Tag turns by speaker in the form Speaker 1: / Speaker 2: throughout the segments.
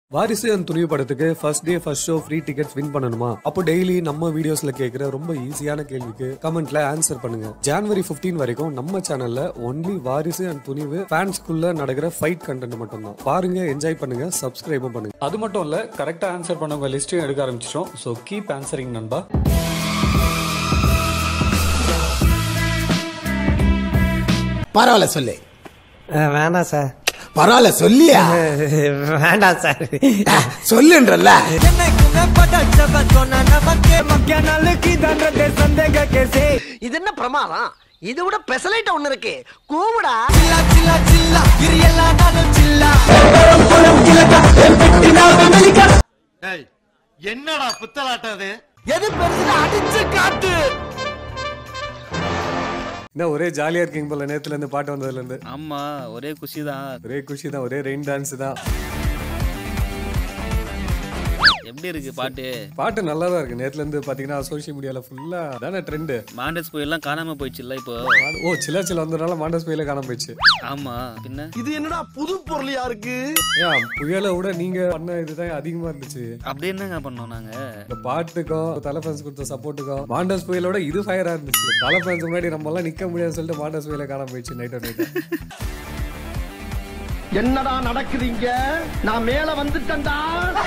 Speaker 1: வாரிசு and துணிவு படத்துக்கு first day first show free tickets win பண்ணணுமா? அப்போ டெய்லி நம்ம வீடியோஸ்ல கேக்குற ரொம்ப ஈஸியான கேள்விக்கு கமெண்ட்ல ஆன்சர் பண்ணுங்க. ஜனவரி 15 வரைக்கும் நம்ம சேனல்ல ஒன்லி வாரிசு and துணிவு ஃபேன்ஸ்க்குள்ள நடக்கிற ஃபைட் கண்டென்ட் மட்டும் தான். பாருங்க, என்ஜாய் பண்ணுங்க, சப்ஸ்கிரைபும் பண்ணுங்க. அது மட்டும் இல்ல, கரெக்டா ஆன்சர் பண்ணவங்க லிஸ்டையும் எடுக்க ஆரம்பிச்சிட்டோம். சோ கீப் ஆன்சரிங் நண்பா.
Speaker 2: பரவாயில்ல சொல்லு.
Speaker 3: வேணாம் சார்.
Speaker 2: பரவாயில்ல சொல்லியா?
Speaker 3: வேண்டாம் சார்.
Speaker 2: சொல்லுன்றல்ல.
Speaker 4: இது என்ன பிரமாதம்? இது விட பெசலைட் ஒண்ணு இருக்கு. கூவுடா.
Speaker 5: என்னடா புத்தலாட்டது?
Speaker 4: எது பெருசுல அடிச்சு காட்டு.
Speaker 1: என்ன ஒரே ஜாலியா இருக்கீங்க போல நேத்துல இருந்து பாட்டு வந்ததுல இருந்து.
Speaker 6: ஆமா, ஒரே குஷி தான்.
Speaker 1: ஒரே ரெயின் டான்ஸ் தான்.
Speaker 6: எப்படி இருக்கு பாட்டு?
Speaker 1: பாட்டு நல்லா தான் இருக்கு. நேத்துல இருந்து பாத்தீங்கன்னா சோசியல் மீடியால ஃபுல்லா தானே ட்ரெண்ட்.
Speaker 6: மாண்டஸ் புயல்லாம் காணாம போயிடுச்சுல்ல இப்போ.
Speaker 1: ஓ, சில்லா சில்லா வந்தனால மாண்டஸ் புயல காணாம போயிடுச்சு.
Speaker 6: ஆமா, பின்ன
Speaker 4: இது என்னடா புது பொருளியா இருக்கு?
Speaker 1: ஏன் புயலை விட நீங்க பண்ண இதுதான் அதிகமா இருந்துச்சு.
Speaker 6: அப்படி என்னங்க பண்ணோம் நாங்க?
Speaker 1: இந்த பாட்டுக்கும் தலஃபன்ஸ் கொடுத்த சப்போர்ட்டுக்கும் மாண்டஸ் புயலோட இது ஃபயரா இருந்துச்சு. தலஃபன்ஸ் முன்னாடி நம்ம எல்லாம் நிக்க முடியாதுன்னு சொல்லிட்டு மாண்டஸ் புயல காணாம போயிடுச்சு நைட்.
Speaker 4: என்னடா நடக்குதுங்க? நான் மேல வந்துட்டேன்டா.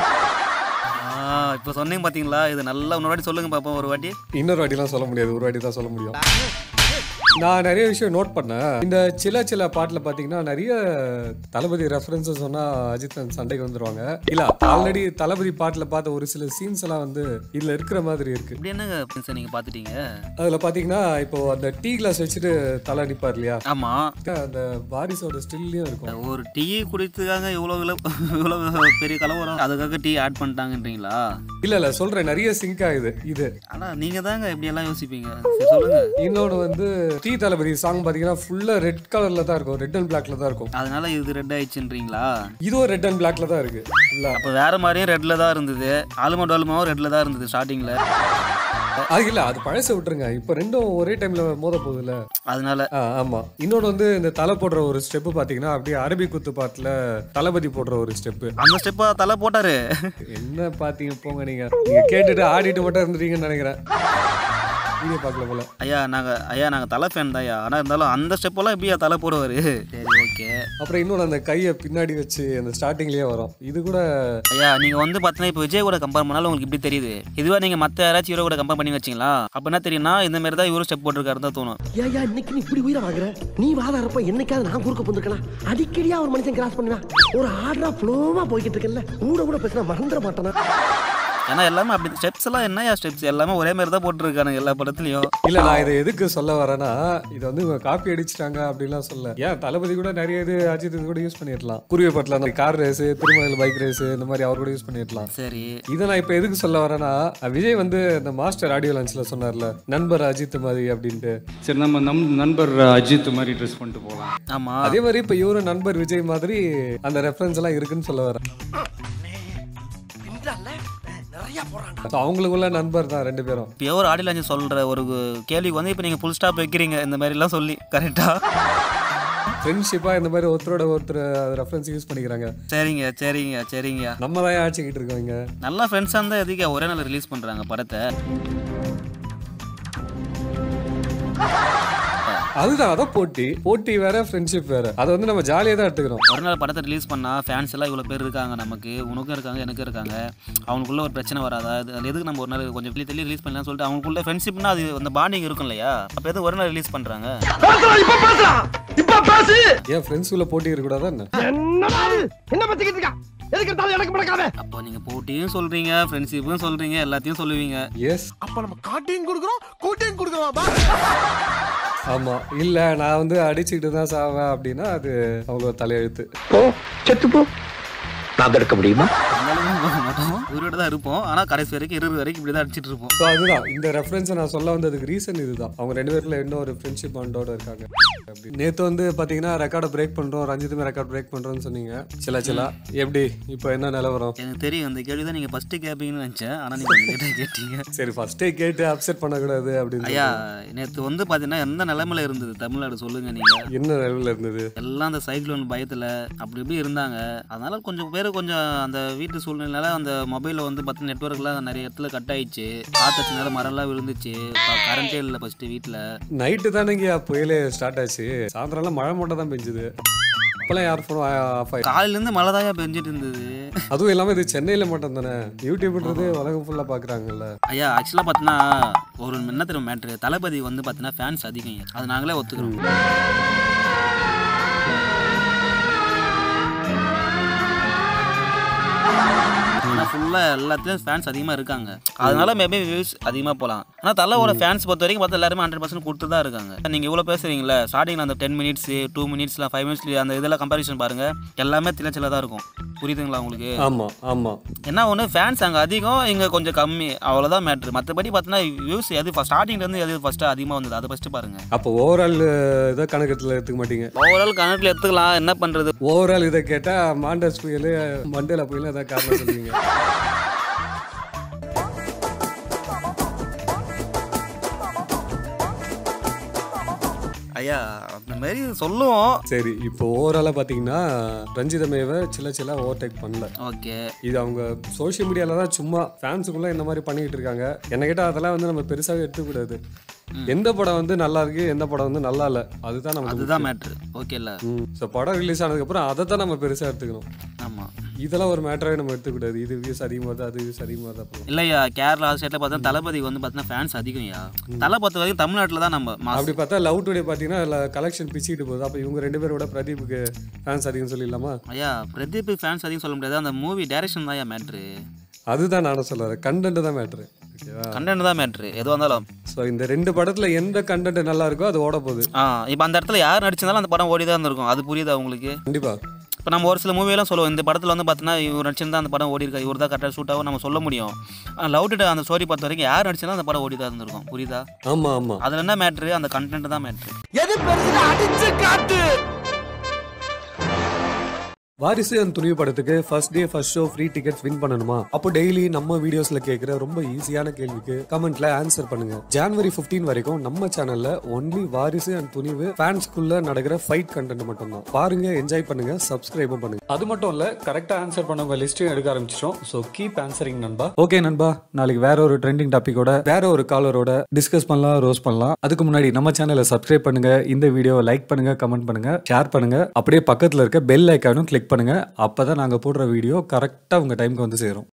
Speaker 6: இப்ப சொன்னீங்க பாத்தீங்களா? இது நல்லா இன்னொரு வாட்டி சொல்லுங்க பாப்போம். ஒரு வாட்டி.
Speaker 1: இன்னொரு வாட்டிலாம் சொல்ல முடியாது, ஒரு வாட்டி தான் சொல்ல முடியும். நான் நிறைய விஷயம் நோட் பண்ணேன். இந்த சில சில பாட்டுல பாத்தீங்கன்னா நிறைய தளபதி ரெஃபரன்சஸ் சொன்னா அஜித் சண்டைக்கு வந்துருவாங்க. இல்ல, ஆல்ரெடி தளபதி பாட்டுல பார்த்த ஒரு சில சீன்ஸ் எல்லாம் வந்து இதுல இருக்கிற மாதிரி இருக்கு.
Speaker 6: இப்படி என்னங்க நீங்க பாத்துட்டீங்க?
Speaker 1: அதுல பாத்தீங்கன்னா இப்போ அந்த டீ கிளாஸ் வச்சுட்டு தலை நிப்பார் இல்லையா?
Speaker 6: ஆமா,
Speaker 1: அந்த வாரிசோட ஸ்டில்லையும் இருக்கும்.
Speaker 6: ஒரு டீ குடித்துக்காக இவ்வளவு பெரிய கலவரம், அதுக்காக டீ ஆட் பண்ணிட்டாங்கன்றீங்களா?
Speaker 1: இல்ல சொல்றேன், நிறைய சிங்க் ஆகுது இது.
Speaker 6: ஆனா நீங்க தாங்க இப்படி எல்லாம் யோசிப்பீங்க. சொல்லுங்க.
Speaker 1: இன்னொன்னு வந்து டீ தளபதி சாங் பாத்தீங்கன்னா ஃபுல்லா ரெட் கலர்ல தான் இருக்கும், ரெட் அண்ட் பிளாக்ல தான் இருக்கும்.
Speaker 6: அதனால இது ரெட் ஆயிடுச்சுன்றீங்களா?
Speaker 1: இதுவும் ரெட் அண்ட் பிளாக்ல தான் இருக்கு.
Speaker 6: அப்ப வேற மாதிரியும் ரெட்ல தான் இருந்தது. ஆல்மா டால்மாவும் ரெட்ல தான் இருந்தது ஸ்டார்டிங்ல.
Speaker 1: அது இல்ல, அது பழச விட்டுருங்க. இப்ப ரெண்டும் ஒரே டைம்ல மோத போகுதுல்ல, அதனால. ஆமா. இன்னொன்னு வந்து இந்த தலை போடுற ஒரு ஸ்டெப் பாத்தீங்கன்னா அப்படியே அரபி குத்து பாட்டுல தளபதி போடுற ஒரு ஸ்டெப்.
Speaker 6: அந்த ஸ்டெப்பா தலை போட்டாரு.
Speaker 1: என்ன பாத்தீங்க போங்க, நீங்க கேட்டுட்டு ஆடிட்டு மட்டும் இருந்துட்டீங்கன்னு நினைக்கிறேன். வீடியோ பார்க்கல போல.
Speaker 6: ஐயா நாங்க தலை ஃபேன் தான். ஆனா இருந்தாலும் அந்த ஸ்டெப் எல்லாம் எப்படியா தலை போடுவாரு? சரி, ஓகே.
Speaker 1: அப்புறம் இன்னொன்று அந்த கையை பின்னாடி வச்சு அந்த ஸ்டார்டிங்லயே வரும். இது கூட
Speaker 6: ஐயா நீங்க வந்து பாத்தீங்கன்னா இப்போ விஜய் கூட கம்பேர் பண்ணாலும் உங்களுக்கு இப்படி தெரியுது. இதுவா நீங்க மத்த யாராச்சும் ஹீரோ கூட கம்பேர் பண்ணி வச்சீங்களா? அப்ப என்ன தெரியும்னா இந்த மாதிரி தான் இவரு ஸ்டெப் போட்டிருக்காரு தான் தோணும்.
Speaker 4: ஏயா இன்னைக்கு நீ இப்படி உயிரை வாங்குற? நீ வாதாரப்ப என்னைக்காவது நான் குறுக்க போந்துருக்கேன். அடிக்கடியா ஒரு மனுஷன் கிராஸ் பண்ணுவேன். ஒரு ஆர்டரா ஃப்ளோவா போய்கிட்டு இருக்கல, கூட பேசினா மறந்துட மாட்டேனா?
Speaker 6: ஏன்னா எல்லாமே அப்படி ஸ்டெப்ஸ் எல்லாம் என்னையா ஸ்டெப்ஸ் எல்லாமே ஒரே மாதிரி தான் போட்டுருக்கானுங்க எல்லா படத்துலயும்.
Speaker 1: இல்ல, நான் இதை எதுக்கு சொல்ல வரேன்னா, இது வந்து காப்பி அடிச்சிட்டாங்க அப்படிலாம் சொல்ல. ஏன் தளபதி கூட நிறைய இது அஜித் கூட யூஸ் பண்ணிடலாம். குருவி பட்டில அந்த கார் ரேஸ், திருமண பைக் ரேஸ், இந்த மாதிரி அவர் கூட யூஸ் பண்ணிடலாம்.
Speaker 6: சரி,
Speaker 1: இதை நான் இப்ப எதுக்கு சொல்ல வரேன்னா, விஜய் வந்து இந்த மாஸ்டர் ஆடியோ லான்ச்ல சொன்னார்ல, நண்பர் அஜித் மாதிரி அப்படின்ட்டு.
Speaker 7: சரி, நம்ம நண்பர் அஜித் மாதிரி ட்ரெஸ் பண்ணிட்டு போகலாம்.
Speaker 6: ஆமா,
Speaker 1: அதே மாதிரி இப்ப இவரு நண்பர் விஜய் மாதிரி அந்த ரெஃபரன்ஸ் எல்லாம் இருக்குன்னு சொல்ல வரேன். அவங்களுக்குள்ள நண்பர் தான் ரெண்டு பேரும்.
Speaker 6: பியூர் ஆடியோ லான்ச் சொல்ற ஒரு கேள்விக்கு வந்து இப்ப நீங்க ஃபுல் ஸ்டாப் வைக்கிறீங்க இந்த மாதிரி எல்லாம் சொல்லி. கரெக்டா?
Speaker 1: ஃப்ரெண்ட்ஷிப்பா இந்த மாதிரி ஒருத்தரோட ஒருத்தர் ரெஃபரன்ஸ் யூஸ் பண்ணிக்கிறாங்க.
Speaker 6: சரிங்க.
Speaker 1: நம்ம தான் ஆட்சிக்கிட்டு இருக்கோம் இங்க.
Speaker 6: நல்லா ஃப்ரெண்ட்ஸா இருந்தா எதுக்கு ஒரே நாள் ரிலீஸ் பண்றாங்க படத்தை?
Speaker 1: அதுதான், அதான் போட்டி வேற, ஃப்ரெண்ட்ஷிப் வேற. அதை வந்து நம்ம ஜாலியாக தான் எடுத்துக்கிறோம்.
Speaker 6: ஒரு நாள் படத்தை ரிலீஸ் பண்ணா ஃபேன்ஸ் எல்லாம் இவ்வளோ பேர் இருக்காங்க, நமக்கு உனக்கும் இருக்காங்க எனக்கும் இருக்காங்க, அவனுக்குள்ள ஒரு பிரச்சனை வராதா? அது எதுக்கு நம்ம ஒரு நாள் கொஞ்சம் தள்ளி ரிலீஸ் பண்ணலாம் சொல்லிட்டு அவங்களுக்குள்ள ஃப்ரெண்ட்ஷிப்னா அது அந்த பாண்டிங் இருக்கும் இல்லையா? அப்போ எதுவும் ஒரு நாள் ரிலீஸ் பண்றாங்க.
Speaker 1: ஏன் ஃப்ரெண்ட்ஸ்குள்ள போட்டி இருக்கக்கூடாதா என்ன?
Speaker 4: என்ன பத்திக்கிட்டு இருக்கா?
Speaker 6: அப்போ நீங்க போட்டியும் சொல்றீங்க, ஃப்ரெண்ட்ஷிப்பும் சொல்றீங்க, எல்லாத்தையும் சொல்லுவீங்க.
Speaker 1: எஸ்.
Speaker 4: அப்ப நம்ம காட்டையும் கொடுக்குறோம், கூட்டையும் கொடுக்குறோம்.
Speaker 1: ஆமா. இல்ல, நான் வந்து அடிச்சுக்கிட்டு தான் சாவேன் அப்படின்னா அது அவங்க தலையெழுத்து.
Speaker 4: செத்து போ. நான் தடுக்க முடியுமா?
Speaker 6: பார்க்க மாட்டோம், உயிரோட தான் இருப்போம். ஆனால் கடைசி வரைக்கும் 20 வரைக்கும் இப்படி தான் அடிச்சிட்டு இருப்போம்.
Speaker 1: ஸோ அதுதான் இந்த ரெஃபரன்ஸை நான் சொல்ல வந்ததுக்கு ரீசன் இதுதான். அவங்க 2 பேர்ல இன்னும் ஒரு ஃப்ரெண்ட்ஷிப் பாண்டோட இருக்காங்க. நேற்று வந்து பார்த்தீங்கன்னா ரெக்கார்டை பிரேக் பண்ணுறோம், ரஞ்சித்துமே ரெக்கார்ட் பிரேக் பண்ணுறோன்னு சொன்னீங்க. சில எப்படி இப்போ என்ன நிலவரம்?
Speaker 6: எனக்கு தெரியும் அந்த கேள்வி தான் நீங்கள் ஃபஸ்ட்டு கேட்பீங்கன்னு நினச்சேன். ஆனால் நீங்கள் கேட்டீங்க.
Speaker 1: சரி, ஃபர்ஸ்டே கேட்டு அப்செட் பண்ணக்கூடாது அப்படின்னு.
Speaker 6: ஐயா நேற்று வந்து பார்த்தீங்கன்னா எந்த நிலைமையில இருந்தது தமிழ்நாடு சொல்லுங்க நீங்கள்?
Speaker 1: என்ன நிலைமையில இருந்தது?
Speaker 6: எல்லாம் அந்த சைக்ளோன் பயத்தில் அப்படி இப்படி இருந்தாங்க. அதனால கொஞ்சம் பேர் கொஞ்சம் அந்த வீட்டு சூழ்நிலையால அந்த மொபைலில் வந்து பார்த்தீங்கன்னா நெட்ஒர்க்லாம் நிறைய இடத்துல கட் ஆயிடுச்சு. காத்தடிச்சனால மரம்லாம் விழுந்துச்சு. கரண்டே இல்லை ஃபஸ்ட்டு வீட்டில்.
Speaker 1: நைட்டு தானேங்க புயலே ஸ்டார்ட் ஆச்சு. சாயந்தரம்லாம் மழை மட்டும் தான் பெஞ்சுது. அப்பெல்லாம் யார் ஃபோன் ஆஃப் ஆகி
Speaker 6: காலையிலேருந்து மழை தான் பெஞ்சிட்டு இருந்தது.
Speaker 1: அதுவும் இல்லாமல் இது சென்னையில் மட்டும் தானே, யூடியூப்ன்றது உலகம் ஃபுல்லாக பார்க்குறாங்கல்ல.
Speaker 6: ஐயா ஆக்சுவலாக பார்த்தீங்கன்னா ஒரு என்ன தெரியும் மேட்ரு, தளபதி வந்து பார்த்தீங்கன்னா ஃபேன்ஸ் அதிகம். அது நாங்களே ஒத்துக்கிறோம். ஃபுல்லாக எல்லாத்துலேயும் ஃபேன்ஸ் அதிகமாக இருக்காங்க. அதனால மேபி வியூஸ் அதிகமாக போகலாம். ஆனால் தலவோட ஃபேன்ஸ் பொறுத்த வரைக்கும் பார்த்தா எல்லாருமே 100% கொடுத்து தான் இருக்காங்க. நீங்கள் இவ்வளோ பேசுகிறீங்களே, ஸ்டார்டிங்கில் அந்த 10 மினிட்ஸ் 2 மினிட்ஸில் 5 மினிட்ஸ்ல அந்த இதெல்லாம் கம்பேரிசன் பாருங்கள், எல்லாமே சில தான் இருக்கும். புரியுதுங்களா உங்களுக்கு?
Speaker 1: ஆமாம் ஆமாம்.
Speaker 6: என்ன ஒன்று ஃபேன்ஸ் அங்கே அதிகம், இங்கே கொஞ்சம் கம்மி, அவ்வளோதான் மேட்ரு. மற்றபடி பார்த்தீங்கன்னா வியூஸ் எது ஸ்டார்டிங்லேருந்து எது ஃபஸ்ட்டு அதிகமாக வந்தது அதை ஃபஸ்ட்டு பாருங்கள்.
Speaker 1: அப்போ ஓவரால் இதை கணக்கத்தில் எடுத்துக்க மாட்டீங்க?
Speaker 6: ஓவரால் கணக்கில் எடுத்துக்கலாம், என்ன பண்ணுறது.
Speaker 1: ஓவரால் இதை கேட்டால் மாண்டஸ் புயல் மண்டேல புயல் அதான் காரணம் சொல்லுவீங்க.
Speaker 6: ஐயா அந்த மாதிரி சொல்லுவோம்.
Speaker 1: சரி, இப்போ ஓவராலாக பார்த்தீங்கன்னா ரஞ்சிதமேவை சில்ல ஓவர்டேக் பண்ணல.
Speaker 6: ஓகே, இது
Speaker 1: அவங்க சோஷியல் மீடியாவில் தான் சும்மா ஃபேன்ஸுக்குள்ளே இந்த மாதிரி பண்ணிக்கிட்டு இருக்காங்க. என்ன கேட்டால் அதெல்லாம் வந்து நம்ம பெருசாகவே எடுத்துக்கூடாது. எந்த படம் வந்து நல்லா இருக்கு, எந்த படம் வந்து நல்லா இல்லை, அதுதான் நம்ம
Speaker 6: அதுதான் மேட்ரு. ஓகே இல்லை,
Speaker 1: ஸோ படம் ரிலீஸ் ஆனதுக்கப்புறம் அதை தான் நம்ம பெருசாக எடுத்துக்கணும்.
Speaker 6: ஆமாம்,
Speaker 1: இதெல்லாம் ஒரு மேட்டராகவே நம்ம எடுத்துக்கூடாது. இது வியூஸ் அதிகமாக வருது, அது வியூஸ் அதிகமாக வருது.
Speaker 6: இல்லையா கேரளா ஸ்டேட்டில் பார்த்தா தளபதி வந்து பார்த்தீங்கன்னா ஃபேன்ஸ் அதிகம்யா. தலை பொறுத்த வரைக்கும் தமிழ்நாட்டில் தான் நம்ம
Speaker 1: அப்படி பார்த்தா லவ் டுடே பார்த்தீங்கன்னா கலெக்ஷன் பிச்சுக்கிட்டு போகுது. அப்போ இவங்க 2 பேரோட பிரதீப்புக்கு ஃபேன்ஸ் அதிகம் சொல்லிடலாமா?
Speaker 6: ஐயா பிரதீப் ஃபேன்ஸ் அதிகம் சொல்ல முடியாது, அந்த மூவி டைரக்ஷன் தான் மேட்ரு.
Speaker 1: அதுதான் நானும் சொல்லுறேன், கண்டென்ட் தான் மேட்ரு.
Speaker 6: கண்டென்ட் தான் மேட்ரு எதுவாக இருந்தாலும்.
Speaker 1: ஸோ இந்த 2 படத்தில் எந்த கண்டென்ட் நல்லா இருக்கோ அது ஓட போகுது.
Speaker 6: இப்போ அந்த இடத்துல யார் நடிச்சிருந்தாலும் அந்த படம் ஓடி தான் இருந்திருக்கும். அது புரியுதா உங்களுக்கு?
Speaker 1: கண்டிப்பாக.
Speaker 6: இப்போ நம்ம ஒரு சில மூவியெல்லாம் சொல்லுவோம், இந்த படத்தில் வந்து பார்த்தீங்கன்னா இவர் நடிச்சிருந்தா அந்த படம் ஓடி இருக்கா, இவர் தான் கரெக்டாக ஷூட் ஆகும் நம்ம சொல்ல முடியும். ஆனால் லவ் டுடே அந்த ஸ்டோரி பொறுத்த வரைக்கும் யார் நடிச்சிருந்தா அந்த படம் ஓடி தான் இருந்திருக்கும். புரியுதா?
Speaker 1: ஆமாம் ஆமாம்.
Speaker 6: அதில் என்ன மேட்ரு, அந்த கண்டென்ட் தான் மேட்ரு.
Speaker 4: எது பெருசுன்னு அடிச்சு காட்டு.
Speaker 1: வாரிசு அண்ட் துணிவு படத்துக்கு first day first show free tickets win பண்ணணுமா? அப்போ டெய்லி நம்ம வீடியோஸ்ல கேட்கிற ரொம்ப ஈஸியான கேள்விக்கு கமெண்ட்ல ஆன்சர் பண்ணுங்க. ஜனவரி 15 வரைக்கும் நம்ம சேனல்ல ஒன்லி வாரிசு அண்ட் துணிவு ஃபேன்ஸ்குள்ள நடக்கிற ஃபைட் கண்டென்ட் மட்டும் தான் பாருங்க, என்ஜாய் பண்ணுங்க, சப்ஸ்கிரைபும் பண்ணுங்க. அது மட்டும் இல்ல, கரெக்டா ஆன்சர் பண்ணவங்க லிஸ்ட்டையும் எடுக்க ஆரம்பிச்சிட்டோம். ஸோ கீப் ஆன்சரிங் நண்பா. ஓகே நண்பா, நாளைக்கு வேற ஒரு ட்ரெண்டிங் டாபிக்கோட வேற ஒரு காலரோட டிஸ்கஸ் பண்ணலாம், ரோஸ் பண்ணலாம். அதுக்கு முன்னாடி நம்ம சேனலை சப்ஸ்கிரைப் பண்ணுங்க, இந்த வீடியோவை லைக் பண்ணுங்க, கமெண்ட் பண்ணுங்க, ஷேர் பண்ணுங்க, அப்படியே பக்கத்துல இருக்க பெல் ஐக்கானும் கிளிக் பண்ணுங்க. அப்பதான் நாங்க போடுற வீடியோ கரெக்டா உங்க டைமுக்கு வந்து சேரும்.